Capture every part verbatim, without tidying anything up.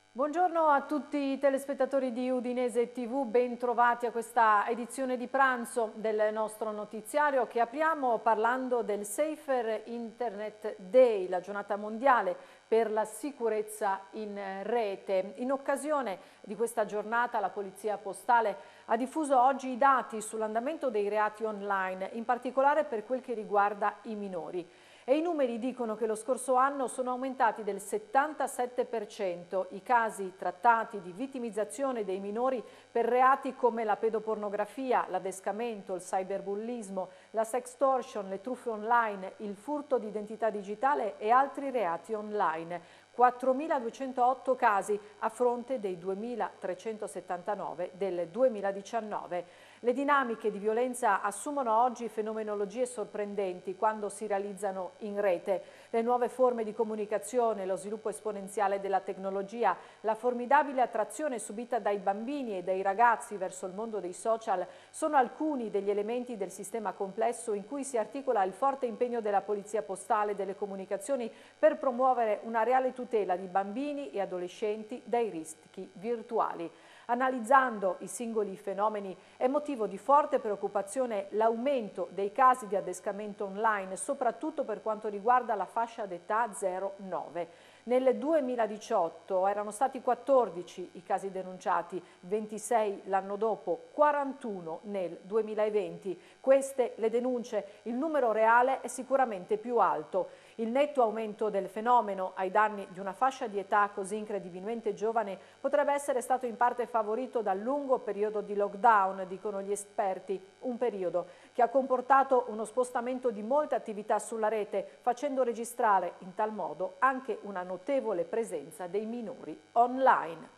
Buongiorno a tutti i telespettatori di Udinese tivù, ben trovati a questa edizione di pranzo del nostro notiziario che apriamo parlando del Safer Internet Day, la giornata mondiale per la sicurezza in rete. In occasione di questa giornata la Polizia Postale ha diffuso oggi i dati sull'andamento dei reati online, in particolare per quel che riguarda i minori. E i numeri dicono che lo scorso anno sono aumentati del settantasette per cento i casi trattati di vittimizzazione dei minori per reati come la pedopornografia, l'adescamento, il cyberbullismo, la sextortion, le truffe online, il furto di identità digitale e altri reati online. quattromiladuecentootto casi a fronte dei duemilatrecentosettantanove del duemiladiciannove. Le dinamiche di violenza assumono oggi fenomenologie sorprendenti quando si realizzano in rete. Le nuove forme di comunicazione, lo sviluppo esponenziale della tecnologia, la formidabile attrazione subita dai bambini e dai ragazzi verso il mondo dei social sono alcuni degli elementi del sistema complesso in cui si articola il forte impegno della Polizia Postale e delle Comunicazioni per promuovere una reale tutela di bambini e adolescenti dai rischi virtuali. Analizzando i singoli fenomeni è motivo di forte preoccupazione l'aumento dei casi di adescamento online, soprattutto per quanto riguarda la fascia d'età zero nove. Nel duemiladiciotto erano stati quattordici i casi denunciati, ventisei l'anno dopo, quarantuno nel duemilaventi. Queste le denunce, il numero reale è sicuramente più alto. Il netto aumento del fenomeno ai danni di una fascia di età così incredibilmente giovane potrebbe essere stato in parte favorito dal lungo periodo di lockdown, dicono gli esperti, un periodo che ha comportato uno spostamento di molte attività sulla rete, facendo registrare in tal modo anche una notevole presenza dei minori online.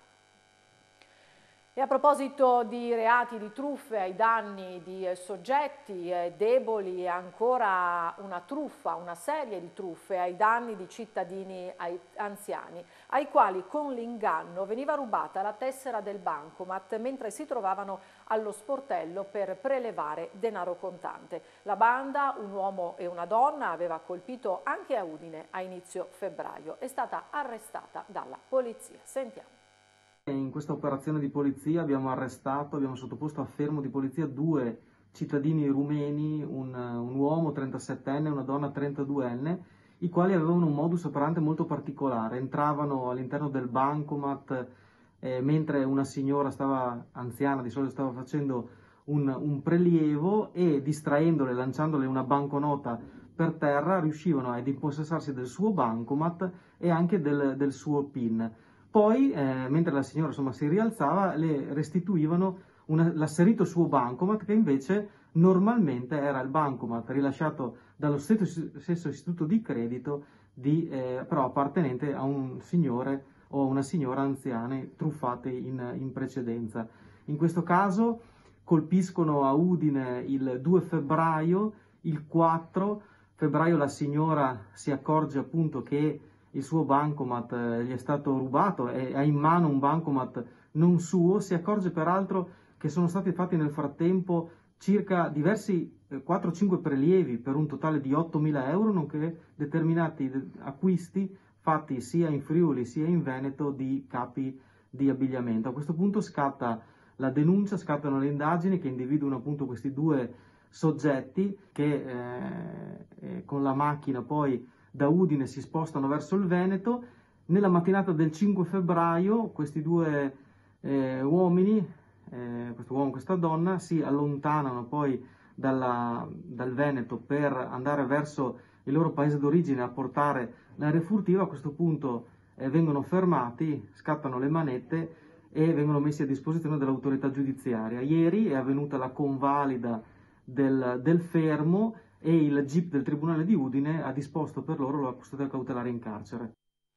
E a proposito di reati di truffe ai danni di eh, soggetti eh, deboli, ancora una truffa, una serie di truffe ai danni di cittadini ai, anziani, ai quali con l'inganno veniva rubata la tessera del bancomat mentre si trovavano allo sportello per prelevare denaro contante. La banda, un uomo e una donna, aveva colpito anche a Udine a inizio febbraio. È stata arrestata dalla polizia. Sentiamo. In questa operazione di polizia abbiamo arrestato, abbiamo sottoposto a fermo di polizia due cittadini rumeni, un, un uomo trentasettenne e una donna trentaduenne, i quali avevano un modus operandi molto particolare. Entravano all'interno del bancomat eh, mentre una signora stava, anziana di solito, stava facendo un, un prelievo e distraendole, lanciandole una banconota per terra, riuscivano ad impossessarsi del suo bancomat e anche del, del suo PIN. Poi, eh, mentre la signora insomma, si rialzava, le restituivano l'asserito suo bancomat, che invece normalmente era il bancomat rilasciato dallo stesso, stesso istituto di credito, di, eh, però appartenente a un signore o una signora anziane truffate in, in precedenza. In questo caso colpiscono a Udine il due febbraio, il quattro febbraio la signora si accorge appunto che il suo bancomat eh, gli è stato rubato e ha in mano un bancomat non suo, si accorge peraltro che sono stati fatti nel frattempo circa diversi eh, quattro cinque prelievi per un totale di ottomila euro, nonché determinati acquisti fatti sia in Friuli sia in Veneto di capi di abbigliamento. A questo punto scatta la denuncia, scattano le indagini che individuano appunto questi due soggetti che eh, eh, con la macchina poi da Udine si spostano verso il Veneto. Nella mattinata del cinque febbraio questi due eh, uomini, eh, questo uomo e questa donna, si allontanano poi dalla, dal Veneto per andare verso il loro paese d'origine a portare l'aereo furtivo. A questo punto eh, vengono fermati, scattano le manette e vengono messi a disposizione dell'autorità giudiziaria. Ieri è avvenuta la convalida del, del fermo e il G I P del Tribunale di Udine ha disposto per loro la custodia cautelare in carcere.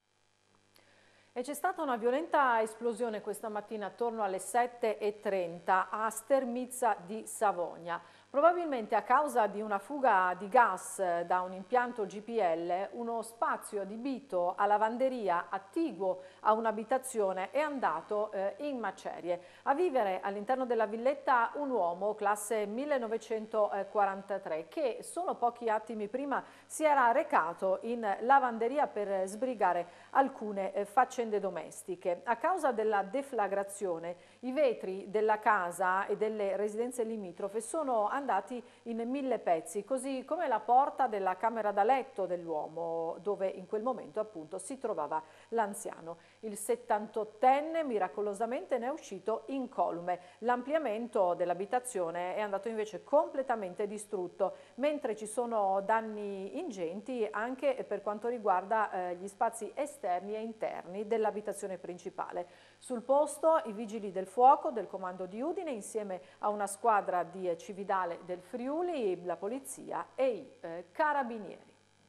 E c'è stata una violenta esplosione questa mattina attorno alle sette e trenta a Stermizza di Savogna. Probabilmente a causa di una fuga di gas da un impianto G P L, uno spazio adibito a lavanderia attiguo a un'abitazione è andato eh, in macerie. A vivere all'interno della villetta un uomo classe millenovecentoquarantatré che solo pochi attimi prima si era recato in lavanderia per sbrigare alcune eh, faccende domestiche. A causa della deflagrazione i vetri della casa e delle residenze limitrofe sono andati andati in mille pezzi, così come la porta della camera da letto dell'uomo, dove in quel momento appunto si trovava l'anziano. Il settantottenne miracolosamente ne è uscito incolume. L'ampliamento dell'abitazione è andato invece completamente distrutto, mentre ci sono danni ingenti anche per quanto riguarda eh, gli spazi esterni e interni dell'abitazione principale. Sul posto i vigili del fuoco del comando di Udine insieme a una squadra di eh, Cividale del Friuli, la polizia e i eh, carabinieri.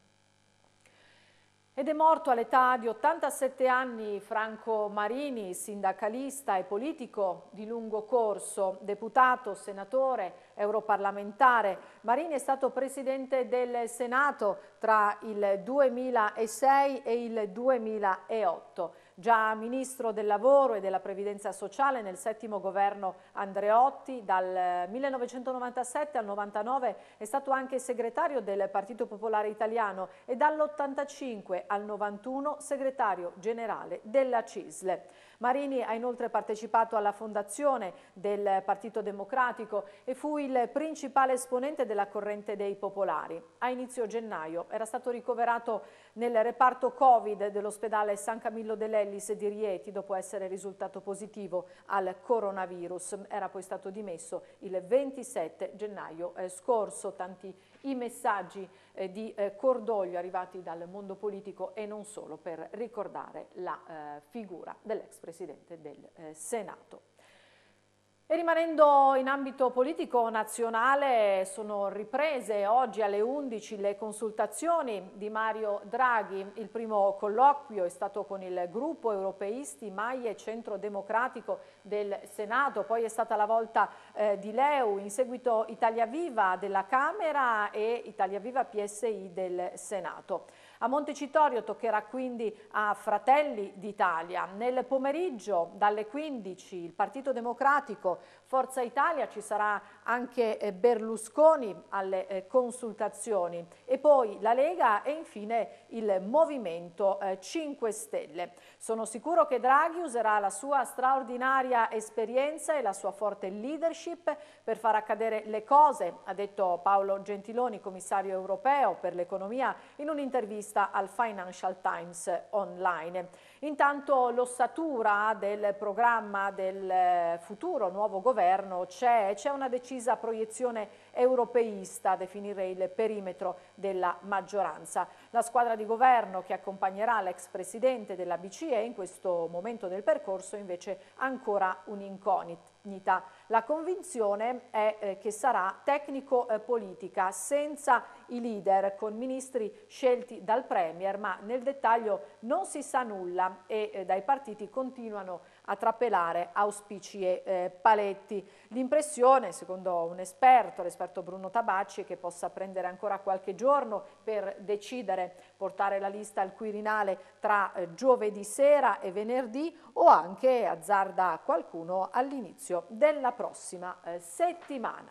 Ed è morto all'età di ottantasette anni Franco Marini, sindacalista e politico di lungo corso, deputato, senatore, europarlamentare. Marini è stato presidente del Senato tra il duemilasei e il duemilaotto. Già ministro del lavoro e della previdenza sociale nel settimo governo Andreotti, dal millenovecentonovantasette al novantanove è stato anche segretario del Partito Popolare Italiano e dall'ottantacinque al novantuno segretario generale della C I S L. Marini ha inoltre partecipato alla fondazione del Partito Democratico e fu il principale esponente della corrente dei popolari. A inizio gennaio era stato ricoverato nel reparto Covid dell'ospedale San Camillo dell'Ellis di Rieti dopo essere risultato positivo al coronavirus. Era poi stato dimesso il ventisette gennaio eh, scorso. Tanti i messaggi eh, di eh, cordoglio arrivati dal mondo politico e non solo per ricordare la eh, figura dell'ex presidente del eh, Senato. E rimanendo in ambito politico nazionale, sono riprese oggi alle undici le consultazioni di Mario Draghi. Il primo colloquio è stato con il gruppo europeisti Maie Centro Democratico del Senato, poi è stata la volta eh, di L E U, in seguito Italia Viva della Camera e Italia Viva P S I del Senato. A Montecitorio toccherà quindi a Fratelli d'Italia. Nel pomeriggio dalle quindici il Partito Democratico, Forza Italia, ci sarà anche Berlusconi alle consultazioni e poi la Lega e infine il Movimento cinque Stelle. Sono sicuro che Draghi userà la sua straordinaria esperienza e la sua forte leadership per far accadere le cose, ha detto Paolo Gentiloni, commissario europeo per l'economia, in un'intervista al Financial Times online. Intanto l'ossatura del programma del futuro nuovo governo c'è, c'è una decisa proiezione europeista a definire il perimetro della maggioranza. La squadra di governo che accompagnerà l'ex presidente della B C E in questo momento del percorso invece ancora un'incognita. La convinzione è eh, che sarà tecnico-politica, senza i leader, con ministri scelti dal Premier, ma nel dettaglio non si sa nulla e eh, dai partiti continuano a trapelare auspici e eh, paletti. L'impressione, secondo un esperto, l'esperto Bruno Tabacci, è che possa prendere ancora qualche giorno per decidere, portare la lista al Quirinale tra eh, giovedì sera e venerdì o anche, azzarda qualcuno, all'inizio della prossima eh, settimana.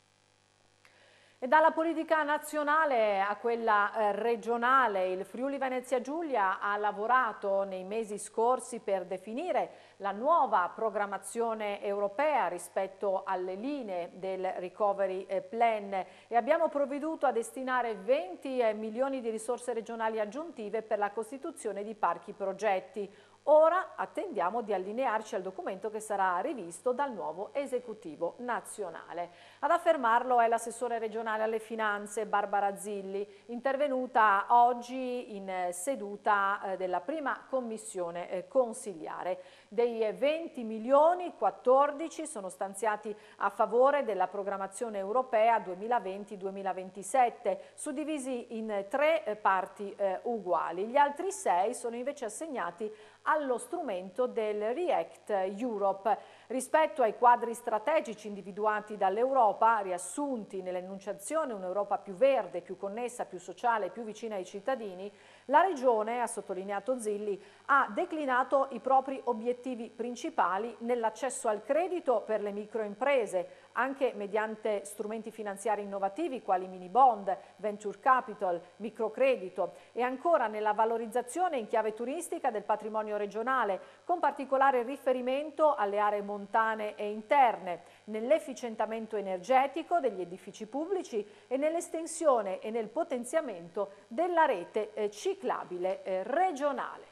E dalla politica nazionale a quella eh, regionale, il Friuli Venezia Giulia ha lavorato nei mesi scorsi per definire la nuova programmazione europea rispetto alle linee del Recovery Plan e abbiamo provveduto a destinare venti milioni di risorse regionali aggiuntive per la costituzione di parchi progetti. Ora attendiamo di allinearci al documento che sarà rivisto dal nuovo esecutivo nazionale. Ad affermarlo è l'assessore regionale alle finanze Barbara Zilli, intervenuta oggi in seduta della prima commissione consigliare. Dei venti milioni, quattordici sono stanziati a favore della programmazione europea duemilaventi duemilaventisette, suddivisi in tre parti eh, uguali. Gli altri sei sono invece assegnati allo strumento del React Europe. Rispetto ai quadri strategici individuati dall'Europa, riassunti nell'enunciazione un'Europa più verde, più connessa, più sociale, più vicina ai cittadini, la Regione, ha sottolineato Zilli, ha declinato i propri obiettivi principali nell'accesso al credito per le microimprese, anche mediante strumenti finanziari innovativi quali mini bond, venture capital, microcredito e ancora nella valorizzazione in chiave turistica del patrimonio regionale, con particolare riferimento alle aree montane e interne, nell'efficientamento energetico degli edifici pubblici e nell'estensione e nel potenziamento della rete eh, ciclabile eh, regionale.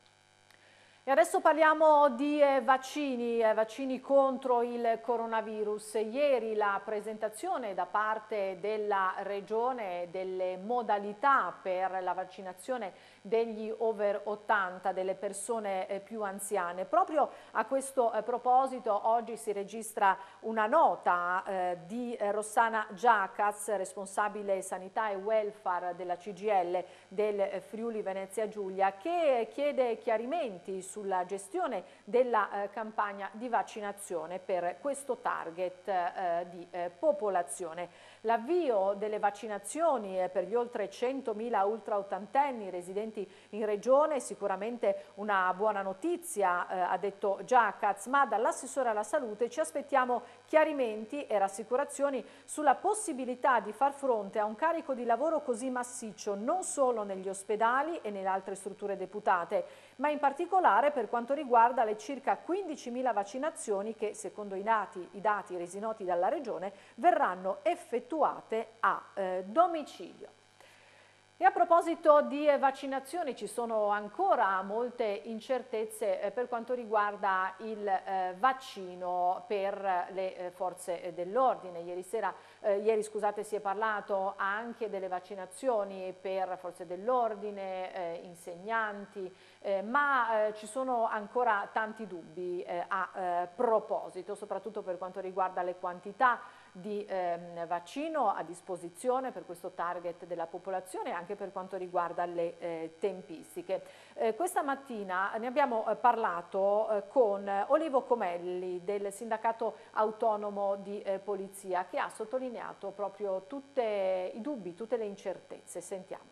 E adesso parliamo di eh, vaccini, eh, vaccini contro il coronavirus. Ieri la presentazione da parte della Regione delle modalità per la vaccinazione degli over ottanta, delle persone eh, più anziane. Proprio a questo eh, proposito oggi si registra una nota eh, di eh, Rossana Giacaz, responsabile sanità e welfare della C G I L del eh, Friuli Venezia Giulia, che chiede chiarimenti sulla gestione della eh, campagna di vaccinazione per questo target eh, di eh, popolazione. L'avvio delle vaccinazioni eh, per gli oltre centomila ultraottantenni residenti in regione è sicuramente una buona notizia, eh, ha detto Giacaz, ma dall'assessore alla salute ci aspettiamo chiarimenti e rassicurazioni sulla possibilità di far fronte a un carico di lavoro così massiccio non solo negli ospedali e nelle altre strutture deputate, ma in particolare per quanto riguarda le circa quindicimila vaccinazioni che, secondo i dati, i dati resi noti dalla Regione, verranno effettuate a eh, domicilio. E a proposito di vaccinazioni, ci sono ancora molte incertezze eh, per quanto riguarda il eh, vaccino per le eh, forze dell'ordine. Ieri sera, eh, ieri scusate, si è parlato anche delle vaccinazioni per forze dell'ordine, eh, insegnanti, eh, ma eh, ci sono ancora tanti dubbi eh, a eh, proposito, soprattutto per quanto riguarda le quantità di ehm, vaccino a disposizione per questo target della popolazione e anche per quanto riguarda le eh, tempistiche. Eh, questa mattina ne abbiamo eh, parlato eh, con Olivo Comelli del Sindacato Autonomo di eh, Polizia, che ha sottolineato proprio tutti i dubbi, tutte le incertezze. Sentiamo.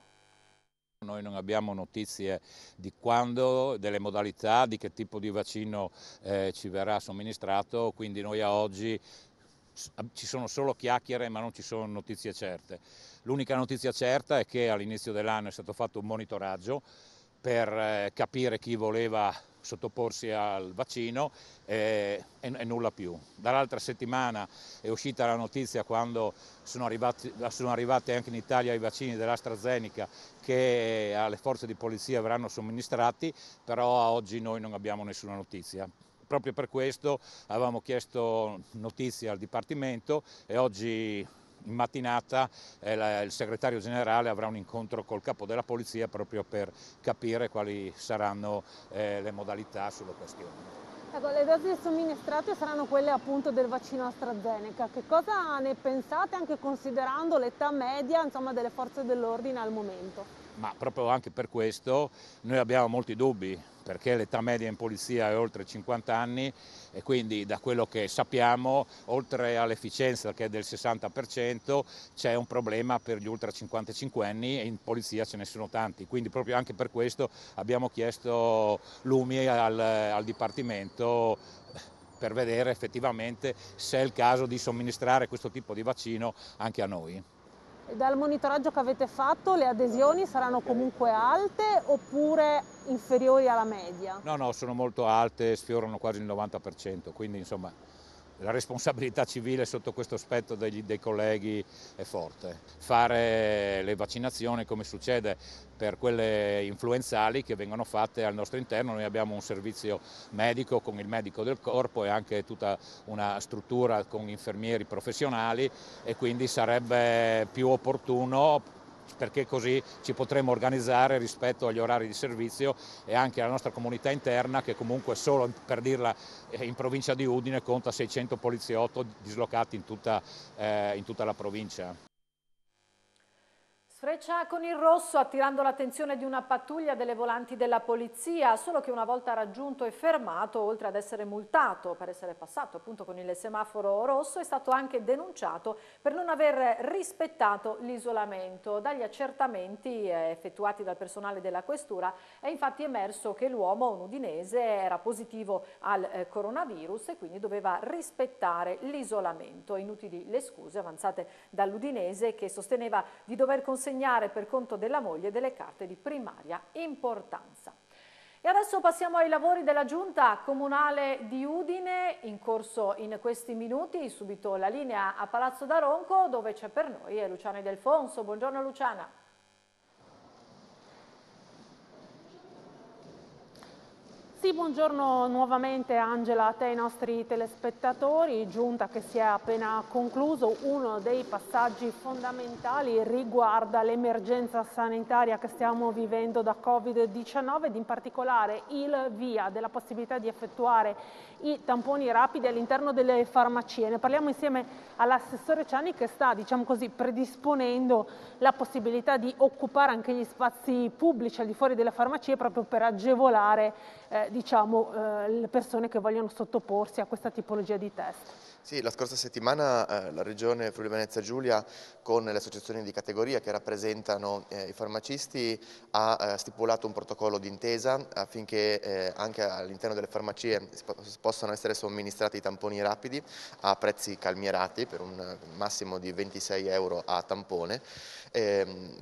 Noi non abbiamo notizie di quando, delle modalità, di che tipo di vaccino eh, ci verrà somministrato, quindi noi a oggi ci sono solo chiacchiere ma non ci sono notizie certe. L'unica notizia certa è che all'inizio dell'anno è stato fatto un monitoraggio per eh, capire chi voleva sottoporsi al vaccino eh, e, e nulla più. Dall'altra settimana è uscita la notizia, quando sono arrivati, sono arrivati anche in Italia i vaccini dell'AstraZeneca, che alle forze di polizia verranno somministrati, però a oggi noi non abbiamo nessuna notizia. Proprio per questo avevamo chiesto notizie al Dipartimento e oggi in mattinata eh, il segretario generale avrà un incontro col capo della polizia proprio per capire quali saranno eh, le modalità sulle questioni. Ecco, le dosi somministrate saranno quelle appunto del vaccino AstraZeneca. Che cosa ne pensate, anche considerando l'età media, insomma, delle forze dell'ordine al momento? Ma proprio anche per questo noi abbiamo molti dubbi, perché l'età media in polizia è oltre cinquanta anni e quindi da quello che sappiamo, oltre all'efficienza che è del sessanta per cento, c'è un problema per gli ultra cinquantacinquenni e in polizia ce ne sono tanti, quindi proprio anche per questo abbiamo chiesto lumi al, al Dipartimento per vedere effettivamente se è il caso di somministrare questo tipo di vaccino anche a noi. Dal monitoraggio che avete fatto le adesioni saranno comunque alte oppure inferiori alla media? No, no, sono molto alte, sfiorano quasi il novanta per cento, quindi insomma la responsabilità civile sotto questo aspetto degli, dei colleghi è forte. Fare le vaccinazioni, come succede per quelle influenzali che vengono fatte al nostro interno, noi abbiamo un servizio medico con il medico del corpo e anche tutta una struttura con infermieri professionali, e quindi sarebbe più opportuno, perché così ci potremo organizzare rispetto agli orari di servizio e anche alla nostra comunità interna, che comunque solo, per dirla, in provincia di Udine conta seicento poliziotti dislocati in tutta, eh, in tutta la provincia. Sfreccia con il rosso attirando l'attenzione di una pattuglia delle volanti della polizia, solo che una volta raggiunto e fermato, oltre ad essere multato per essere passato appunto con il semaforo rosso, è stato anche denunciato per non aver rispettato l'isolamento. Dagli accertamenti effettuati dal personale della questura è infatti emerso che l'uomo, un udinese, era positivo al eh, coronavirus e quindi doveva rispettare l'isolamento. Inutili le scuse avanzate dall'udinese, che sosteneva di dover consegnare per conto della moglie delle carte di primaria importanza. E adesso passiamo ai lavori della Giunta Comunale di Udine, in corso in questi minuti. Subito la linea a Palazzo d'Aronco, dove c'è per noi Luciana Idelfonso. Buongiorno Luciana. Sì, buongiorno nuovamente Angela, a te e ai nostri telespettatori. Giunta che si è appena concluso. Uno dei passaggi fondamentali riguarda l'emergenza sanitaria che stiamo vivendo da Covid diciannove ed in particolare il via della possibilità di effettuare i tamponi rapidi all'interno delle farmacie. Ne parliamo insieme all'assessore Ciani, che sta, diciamo così, predisponendo la possibilità di occupare anche gli spazi pubblici al di fuori delle farmacie proprio per agevolare eh, diciamo, eh, le persone che vogliono sottoporsi a questa tipologia di test. Sì, la scorsa settimana eh, la Regione Friuli Venezia Giulia, con le associazioni di categoria che rappresentano eh, i farmacisti, ha eh, stipulato un protocollo d'intesa affinché eh, anche all'interno delle farmacie possano essere somministrati i tamponi rapidi a prezzi calmierati per un massimo di ventisei euro a tampone. Ehm,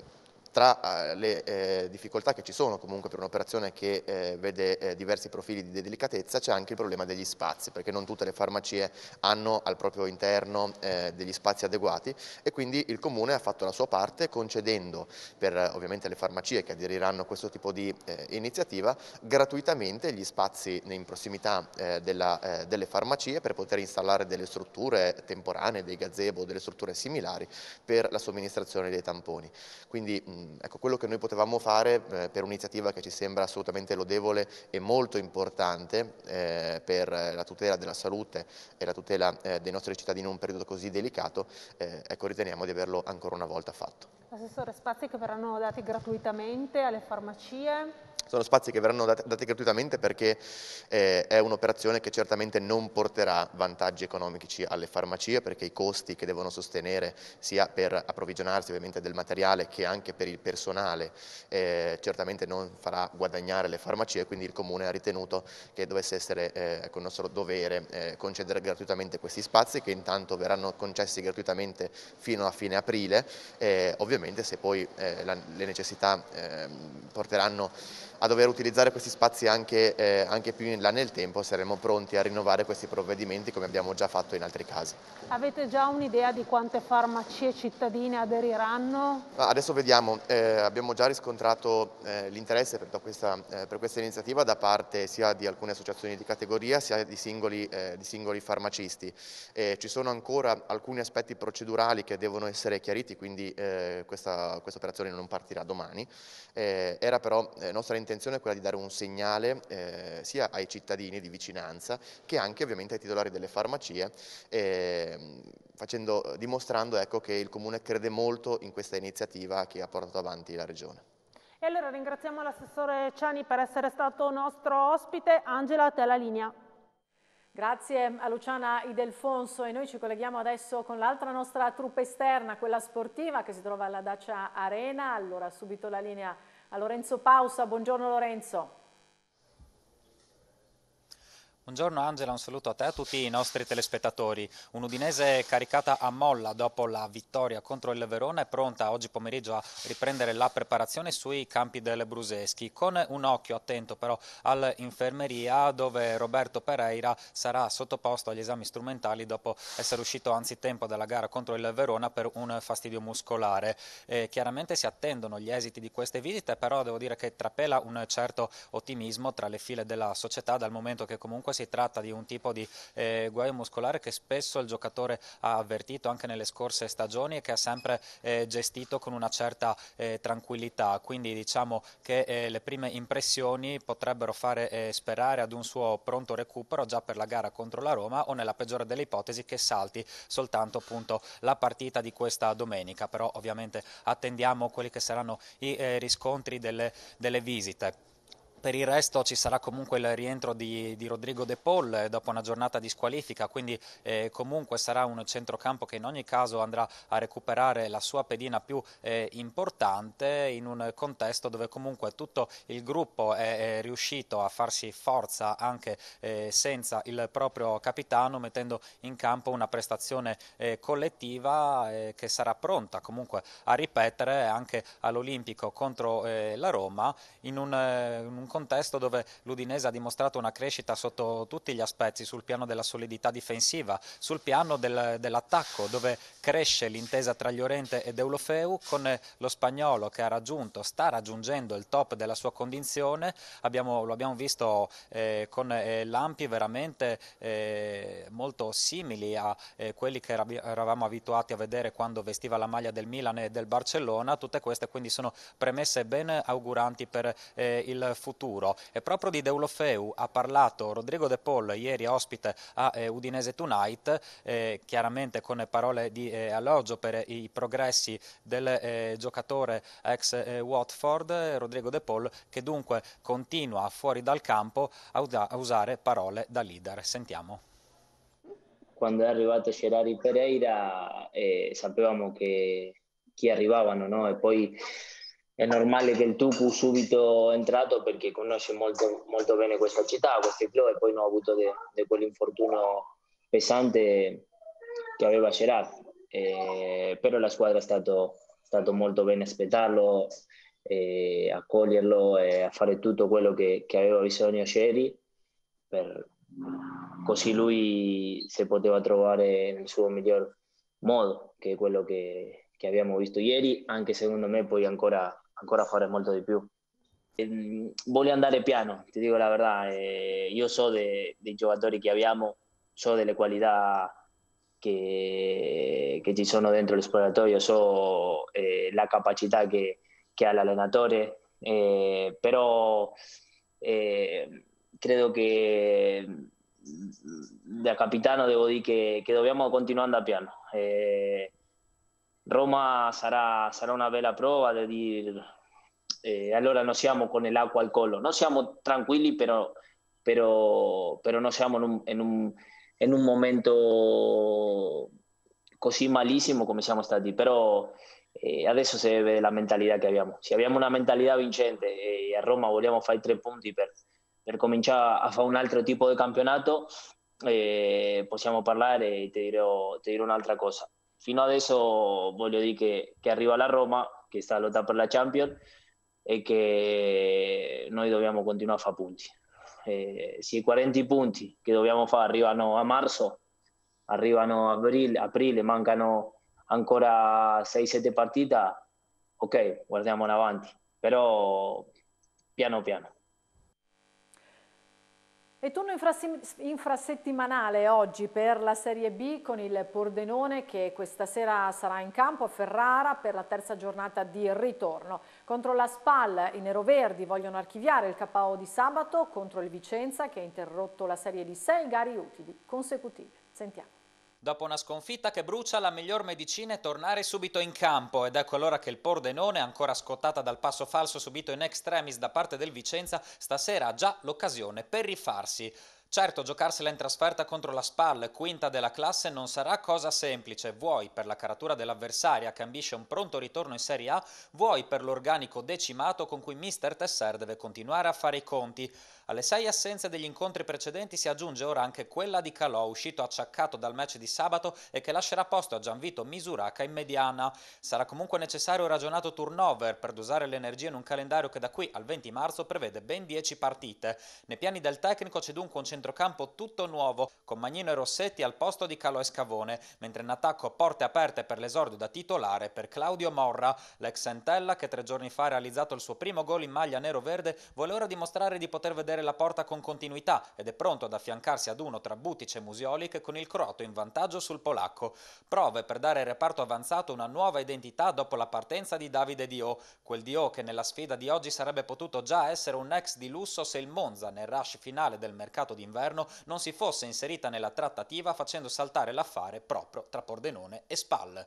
Tra le eh, difficoltà che ci sono comunque per un'operazione che eh, vede eh, diversi profili di delicatezza, c'è anche il problema degli spazi, perché non tutte le farmacie hanno al proprio interno eh, degli spazi adeguati, e quindi il Comune ha fatto la sua parte concedendo per eh, ovviamente le farmacie che aderiranno a questo tipo di eh, iniziativa gratuitamente gli spazi in prossimità eh, della, eh, delle farmacie per poter installare delle strutture temporanee, dei gazebo o delle strutture similari per la somministrazione dei tamponi. Quindi mh, ecco, quello che noi potevamo fare eh, per un'iniziativa che ci sembra assolutamente lodevole e molto importante eh, per la tutela della salute e la tutela eh, dei nostri cittadini in un periodo così delicato, eh, ecco, riteniamo di averlo ancora una volta fatto. Assessore, spazi che verranno dati gratuitamente alle farmacie? Sono spazi che verranno dati, dati gratuitamente perché eh, è un'operazione che certamente non porterà vantaggi economici alle farmacie, perché i costi che devono sostenere sia per approvvigionarsi ovviamente del materiale che anche per il personale eh, certamente non farà guadagnare le farmacie, quindi il Comune ha ritenuto che dovesse essere eh, ecco, il nostro dovere eh, concedere gratuitamente questi spazi, che intanto verranno concessi gratuitamente fino a fine aprile. Eh, ovviamente se poi eh, la, le necessità eh, porteranno a dover utilizzare questi spazi anche, eh, anche più in là nel tempo, saremo pronti a rinnovare questi provvedimenti come abbiamo già fatto in altri casi. Avete già un'idea di quante farmacie cittadine aderiranno? Adesso vediamo, eh, abbiamo già riscontrato eh, l'interesse per questa, eh, per questa iniziativa da parte sia di alcune associazioni di categoria sia di singoli, eh, di singoli farmacisti. Eh, ci sono ancora alcuni aspetti procedurali che devono essere chiariti, quindi eh, questa, questa operazione non partirà domani. Eh, era però eh, nostra intenzione quella di dare un segnale eh, sia ai cittadini di vicinanza che anche ovviamente ai titolari delle farmacie, eh, facendo, dimostrando ecco, che il Comune crede molto in questa iniziativa che ha portato avanti la Regione. E allora ringraziamo l'assessore Ciani per essere stato nostro ospite. Angela, a te la linea. Grazie a Luciana Idelfonso, e noi ci colleghiamo adesso con l'altra nostra truppa esterna, quella sportiva, che si trova alla Dacia Arena. Allora subito la linea a Lorenzo Pausa. Buongiorno Lorenzo. Buongiorno Angela, un saluto a te e a tutti i nostri telespettatori. Un'Udinese caricata a molla dopo la vittoria contro il Verona è pronta oggi pomeriggio a riprendere la preparazione sui campi del Bruseschi, con un occhio attento però all'infermeria, dove Roberto Pereira sarà sottoposto agli esami strumentali dopo essere uscito anzitempo dalla gara contro il Verona per un fastidio muscolare. E chiaramente si attendono gli esiti di queste visite, però devo dire che trapela un certo ottimismo tra le file della società, dal momento che comunque si tratta di un tipo di eh, guaio muscolare che spesso il giocatore ha avvertito anche nelle scorse stagioni e che ha sempre eh, gestito con una certa eh, tranquillità, quindi diciamo che eh, le prime impressioni potrebbero fare eh, sperare ad un suo pronto recupero già per la gara contro la Roma, o nella peggiore delle ipotesi che salti soltanto appunto la partita di questa domenica. Però ovviamente attendiamo quelli che saranno i eh, riscontri delle, delle visite. Per il resto ci sarà comunque il rientro di, di Rodrigo De Paul eh, dopo una giornata di squalifica, quindi eh, comunque sarà un centrocampo che in ogni caso andrà a recuperare la sua pedina più eh, importante, in un contesto dove comunque tutto il gruppo è, è riuscito a farsi forza anche eh, senza il proprio capitano, mettendo in campo una prestazione eh, collettiva eh, che sarà pronta comunque a ripetere anche all'Olimpico contro eh, la Roma, in un, eh, in un contesto dove l'Udinese ha dimostrato una crescita sotto tutti gli aspetti, sul piano della solidità difensiva, sul piano del, dell'attacco, dove cresce l'intesa tra Llorente e Deulofeu, con lo spagnolo che ha raggiunto, sta raggiungendo il top della sua condizione. Abbiamo, lo abbiamo visto eh, con eh, lampi veramente eh, molto simili a eh, quelli che eravamo abituati a vedere quando vestiva la maglia del Milan e del Barcellona. Tutte queste quindi sono premesse ben auguranti per eh, il futuro. E proprio di Deulofeu ha parlato Rodrigo De Paul ieri ospite a eh, Udinese Tonight, eh, chiaramente con parole di eh, elogio per i progressi del eh, giocatore ex eh, Watford, Rodrigo De Paul, che dunque continua fuori dal campo a, a usare parole da leader. Sentiamo. Quando è arrivato Gerard Pereira eh, sapevamo che chi arrivavano, no? E poi è normale che il Tucu subito è entrato perché conosce molto, molto bene questa città, questo club, e poi non ha avuto di quell'infortunio pesante che aveva Gerard. Eh, però la squadra è stato, stato molto bene aspettarlo, eh, accoglierlo e a fare tutto quello che, che aveva bisogno ieri, per, così lui si poteva trovare nel suo miglior modo, che è quello che, che abbiamo visto ieri, anche secondo me poi ancora ancora fare molto di più. Eh, voglio andare piano, ti dico la verità. Eh, io so de, dei giocatori che abbiamo, so delle qualità che, che ci sono dentro lo spogliatoio, so eh, la capacità che, che ha l'allenatore, eh, però eh, credo che da capitano devo dire che, che dobbiamo continuare andare piano. Eh, Roma sarà, sarà una bella prova di dire eh, allora non siamo con l'acqua al collo, non siamo tranquilli, però, però, però non siamo in un, in, un, in un momento così malissimo come siamo stati, però eh, adesso si vede la mentalità che abbiamo. Se abbiamo una mentalità vincente e a Roma vogliamo fare tre punti per, per cominciare a fare un altro tipo di campionato, eh, possiamo parlare e ti dirò, ti dirò un'altra cosa. Fino adesso voglio dire che, che arriva la Roma, che sta a lottare per la Champions, e che noi dobbiamo continuare a fare punti. Eh, se i quaranta punti che dobbiamo fare arrivano a marzo, arrivano a aprile, aprile mancano ancora sei sette partite, ok, guardiamo in avanti, però piano piano. E turno infrasettimanale oggi per la Serie B con il Pordenone che questa sera sarà in campo a Ferrara per la terza giornata di ritorno. Contro la Spal i neroverdi vogliono archiviare il K O di sabato contro il Vicenza che ha interrotto la serie di sei gare utili consecutive. Sentiamo. Dopo una sconfitta che brucia, la miglior medicina è tornare subito in campo ed ecco allora che il Pordenone, ancora scottata dal passo falso subito in extremis da parte del Vicenza, stasera ha già l'occasione per rifarsi. Certo, giocarsela in trasferta contro la Spal, quinta della classe, non sarà cosa semplice, vuoi per la caratura dell'avversaria che ambisce un pronto ritorno in Serie A, vuoi per l'organico decimato con cui mister Tesser deve continuare a fare i conti. Alle sei assenze degli incontri precedenti si aggiunge ora anche quella di Calò, uscito acciaccato dal match di sabato e che lascerà posto a Gianvito Misuracca in mediana. Sarà comunque necessario un ragionato turnover per dosare l'energia in un calendario che da qui al venti marzo prevede ben dieci partite. Nei piani del tecnico c'è dunque un centrocampo tutto nuovo, con Magnino e Rossetti al posto di Calò e Scavone, mentre in attacco porte aperte per l'esordio da titolare per Claudio Morra. L'ex Entella, che tre giorni fa ha realizzato il suo primo gol in maglia nero-verde, vuole ora dimostrare di poter vedere la porta con continuità ed è pronto ad affiancarsi ad uno tra Butic e Musiolik, con il croato in vantaggio sul polacco. Prove per dare al reparto avanzato una nuova identità dopo la partenza di Davide Dio, quel Dio che nella sfida di oggi sarebbe potuto già essere un ex di lusso se il Monza, nel rush finale del mercato d'inverno, non si fosse inserita nella trattativa facendo saltare l'affare proprio tra Pordenone e Spal.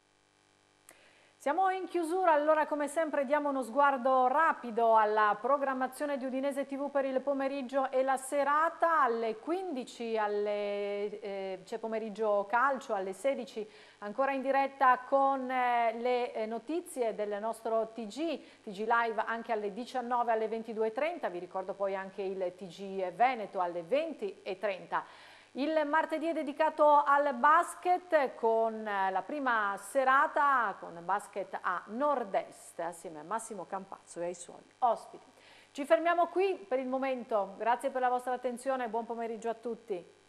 Siamo in chiusura, allora come sempre diamo uno sguardo rapido alla programmazione di Udinese tivù per il pomeriggio e la serata. Alle quindici alle, eh, c'è pomeriggio calcio, alle sedici ancora in diretta con eh, le eh, notizie del nostro T G, T G Live anche alle diciannove, alle ventidue e trenta, vi ricordo poi anche il T G Veneto alle venti e trenta. Il martedì è dedicato al basket con la prima serata con basket a Nord-Est assieme a Massimo Campazzo e ai suoi ospiti. Ci fermiamo qui per il momento, grazie per la vostra attenzione e buon pomeriggio a tutti.